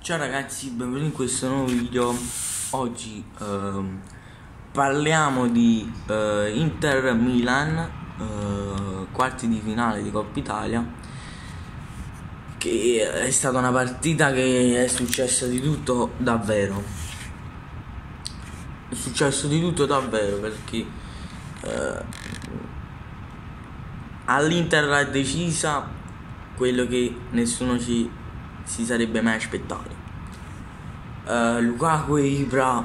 Ciao ragazzi, benvenuti in questo nuovo video. Oggi parliamo di Inter-Milan, quarti di finale di Coppa Italia, che è stata una partita che è successo di tutto davvero. È successo di tutto davvero perché all'Inter ha decisa quello che nessuno si sarebbe mai aspettato. Lukaku e Ibra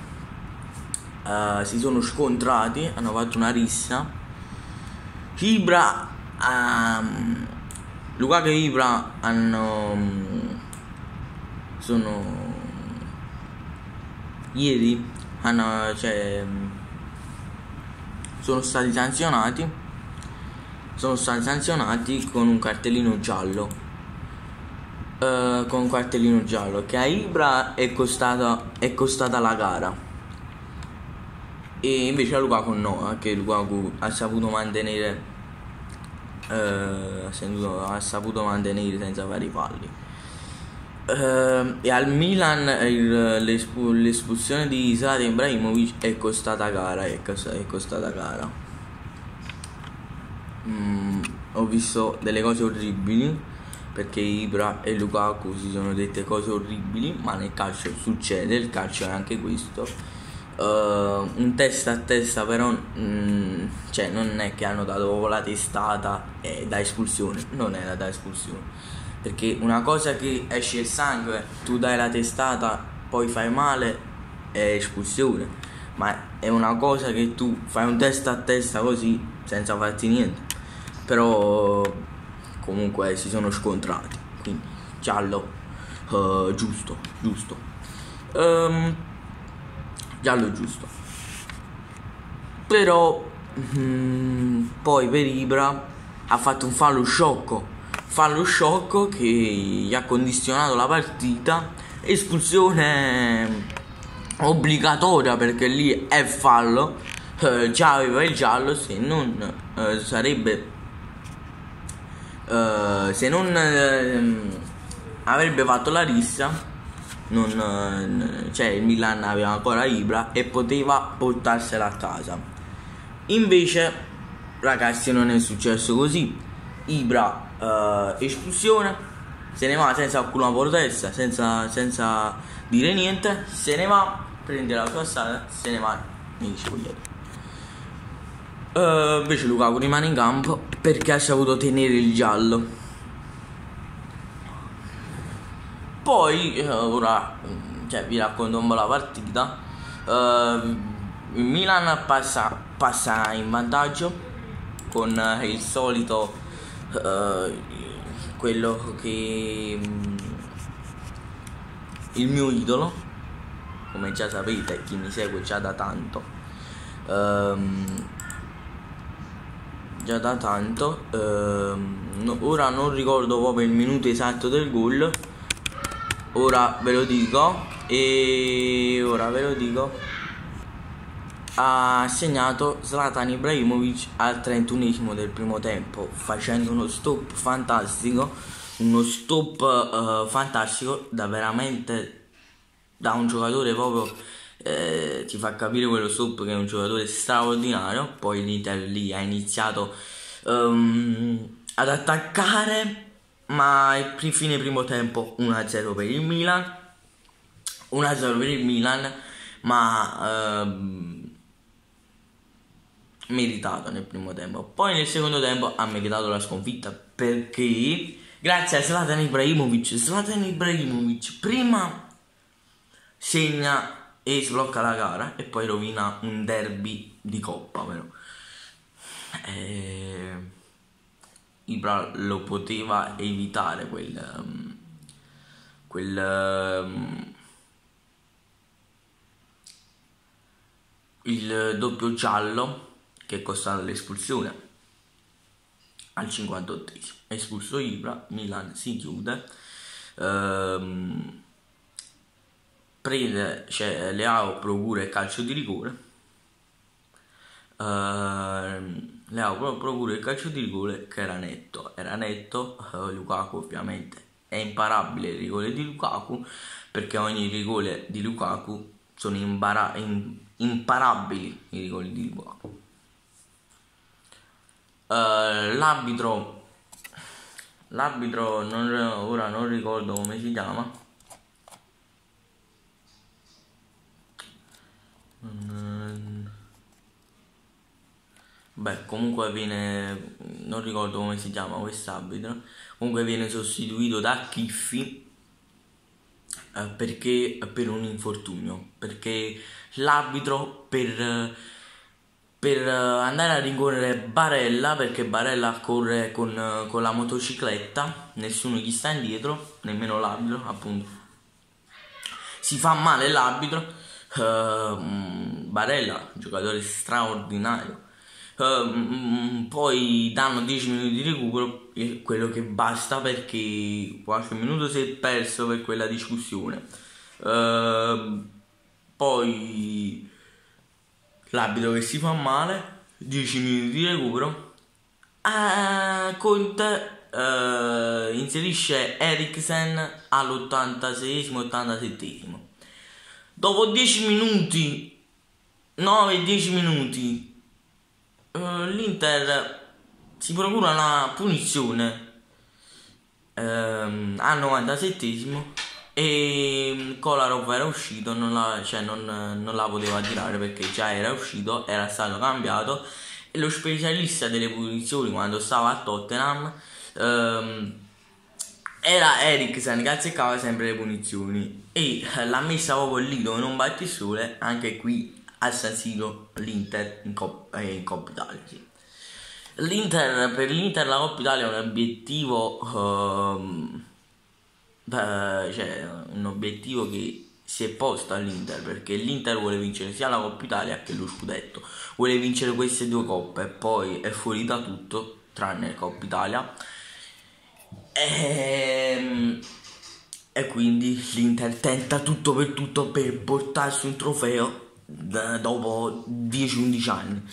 si sono scontrati, hanno fatto una rissa. Lukaku e Ibra ieri sono stati sanzionati con un cartellino giallo. Che a Ibra è costata la gara, e invece a Lukaku no, che Lukaku ha saputo mantenere senza fare i falli. E al Milan l'espulsione di Zlatan Ibrahimovic è costata gara. Ho visto delle cose orribili, perché Ibra e Lukaku si sono dette cose orribili, ma nel calcio succede, il calcio è anche questo. Un testa a testa, però non è che hanno dato proprio la testata da espulsione, non era da espulsione, perché una cosa che esce il sangue, tu dai la testata, poi fai male, è espulsione, ma è una cosa che tu fai un testa a testa così senza farti niente. Però comunque si sono scontrati, quindi giallo, giusto, giallo giusto. Però poi per Ibra ha fatto un fallo sciocco che gli ha condizionato la partita. Espulsione obbligatoria, perché lì è fallo, già aveva il giallo, se non avrebbe fatto la rissa, il Milan aveva ancora Ibra e poteva portarsela a casa. Invece ragazzi non è successo così. Ibra espulsione, se ne va senza alcuna protesta, senza dire niente, se ne va, prende la sua strada, se ne va negli spogliatoi. Invece Lukaku rimane in campo perché ha saputo tenere il giallo. Poi ora vi racconto un po' la partita. Il Milan passa in vantaggio con il solito quello che il mio idolo, come già sapete, chi mi segue già da tanto, ora non ricordo proprio il minuto esatto del gol, ora ve lo dico. Ha segnato Zlatan Ibrahimovic al 31esimo del primo tempo, facendo uno stop fantastico, da veramente, da un giocatore proprio, ti fa capire quello stop che è un giocatore straordinario. Poi l'Inter lì ha iniziato ad attaccare, ma fine primo tempo 1-0 per il Milan, ma meritato nel primo tempo. Poi nel secondo tempo ha meritato la sconfitta, perché grazie a Zlatan Ibrahimovic prima segna e sblocca la gara e poi rovina un derby di Coppa, però Ibra lo poteva evitare il doppio giallo che è costato l'espulsione al 58esimo. Espulso Ibra, Milan si chiude, Leao procura il calcio di rigore, che era netto. Lukaku ovviamente è imparabile il rigore di Lukaku, perché ogni rigore di Lukaku sono imparabili i rigori di Lukaku. L'arbitro ora non ricordo come si chiama. Beh, comunque non ricordo come si chiama quest'arbitro, comunque viene sostituito da Chiffi perché per un infortunio, perché l'arbitro per andare a rincorrere Barella, perché Barella corre con la motocicletta, nessuno gli sta indietro, nemmeno l'arbitro, appunto. Si fa male l'arbitro, Barella, giocatore straordinario. Poi danno 10 minuti di recupero, quello che basta, perché qualche minuto si è perso per quella discussione. Poi l'arbitro che si fa male, 10 minuti di recupero, Conte inserisce Eriksen all'86-87. Dopo 10 minuti, 9-10 minuti, l'Inter si procura una punizione al 97esimo e Kolarov era uscito, non la poteva tirare perché già era uscito, era stato cambiato, e lo specialista delle punizioni quando stava a Tottenham era Eriksen, che azzeccava sempre le punizioni, e l'ha messa proprio lì dove non batte il sole, anche qui al San Siro, l'Inter in Coppa Italia, sì. Per l'Inter la Coppa Italia è un obiettivo, un obiettivo che si è posto all'Inter, perché l'Inter vuole vincere sia la Coppa Italia che lo scudetto, vuole vincere queste due coppe, poi è fuori da tutto tranne la Coppa Italia, e quindi l'Inter tenta tutto per portarsi un trofeo dopo 10-11 anni.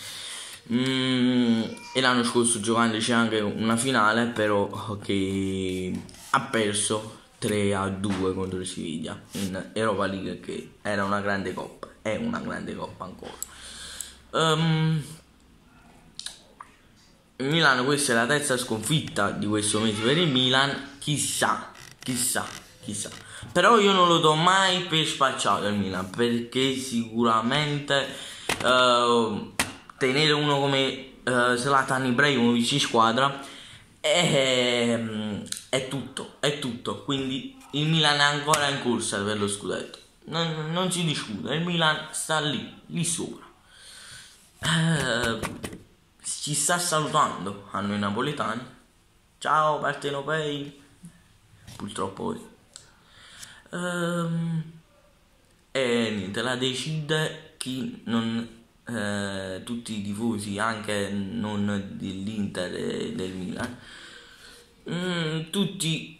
E l'anno scorso giocando c'è anche una finale, però che ha perso 3-2 contro il Siviglia in Europa League, che era una grande coppa, è una grande coppa ancora. Il Milan, questa è la terza sconfitta di questo mese per il Milan, chissà. Però io non lo do mai per spacciato il Milan, perché sicuramente tenere uno come Zlatan Ibrahimovic in squadra è tutto, quindi il Milan è ancora in corsa per lo scudetto, non si discute, il Milan sta lì sopra. Ci sta salutando a noi napoletani, ciao partenopei, purtroppo poi. E niente, la decide chi non tutti i tifosi, anche non dell'Inter e del Milan, tutti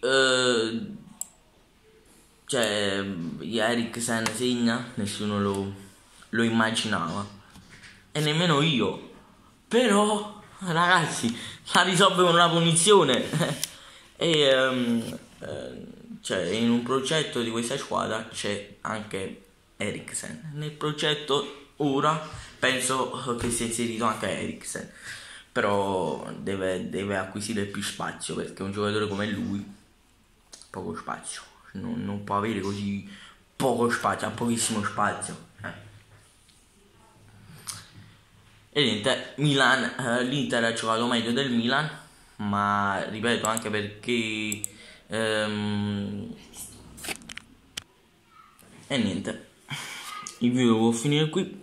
Eriksen segna, nessuno lo immaginava e nemmeno io, però ragazzi la risolve con una punizione e in un progetto di questa squadra c'è anche Eriksen. Nel progetto ora penso che sia inserito anche Eriksen, però deve acquisire più spazio, perché un giocatore come lui poco spazio, non può avere così poco spazio, ha pochissimo spazio. E niente, l'Inter ha giocato meglio del Milan, ma ripeto anche perché e niente, il video può finire qui.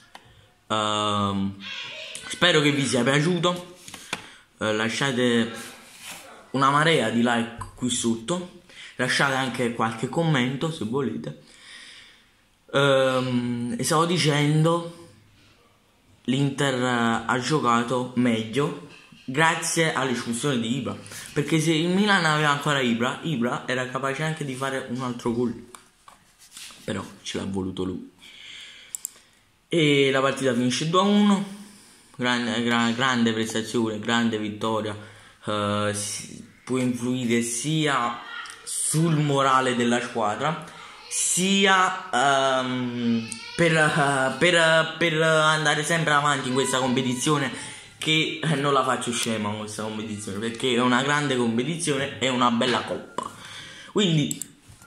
Spero che vi sia piaciuto, lasciate una marea di like qui sotto, lasciate anche qualche commento se volete. E stavo dicendo, l'Inter ha giocato meglio grazie all'espulsione di Ibra, perché se il Milan aveva ancora Ibra era capace anche di fare un altro gol, però ce l'ha voluto lui. E la partita finisce 2-1, grande prestazione, grande vittoria, può influire sia sul morale della squadra, sia per andare sempre avanti in questa competizione, che non la faccio scema questa competizione, perché è una grande competizione e una bella coppa. Quindi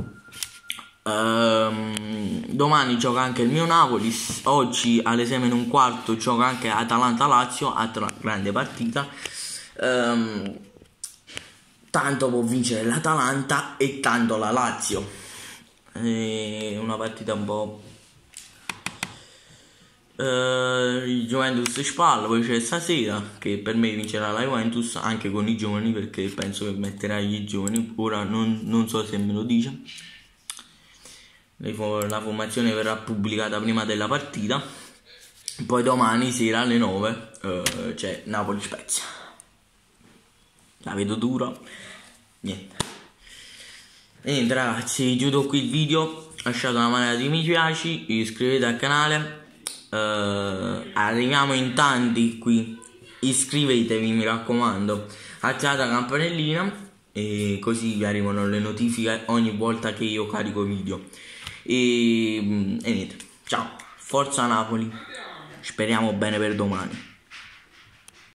domani gioca anche il mio Napoli, oggi alle 6:15 gioca anche Atalanta-Lazio, altra grande partita. Tanto può vincere l'Atalanta e tanto la Lazio. È una partita un po'... il Juventus spalla, poi c'è stasera che per me vincerà la Juventus anche con i giovani, perché penso che metterà i giovani. Ora non so se me lo dice. La formazione verrà pubblicata prima della partita. Poi domani sera alle 9 c'è Napoli-Spezia. La vedo dura. Niente ragazzi, chiudo qui il video. Lasciate una marea di mi piace, iscrivetevi al canale. Arriviamo in tanti qui, iscrivetevi, mi raccomando, attivate la campanellina e così vi arrivano le notifiche ogni volta che io carico video. E niente, ciao, forza Napoli, speriamo bene per domani.